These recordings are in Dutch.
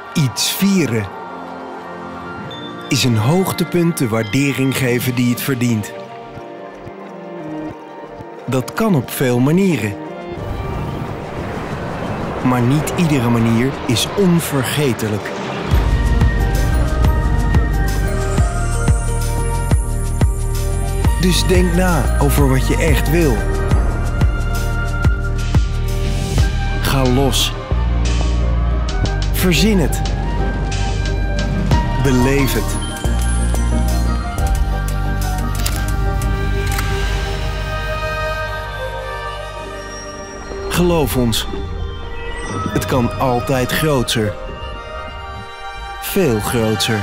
Iets vieren is een hoogtepunt de waardering geven die het verdient. Dat kan op veel manieren. Maar niet iedere manier is onvergetelijk. Dus denk na over wat je echt wil. Ga los. Verzin het. Beleef het. Geloof ons. Het kan altijd groter. Veel groter.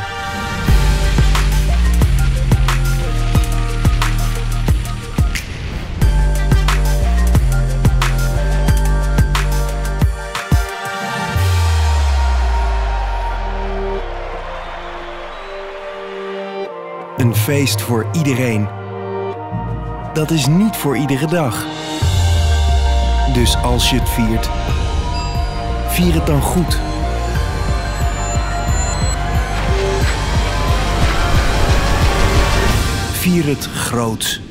Een feest voor iedereen. Dat is niet voor iedere dag. Dus als je het viert, vier het dan goed. Vier het groots.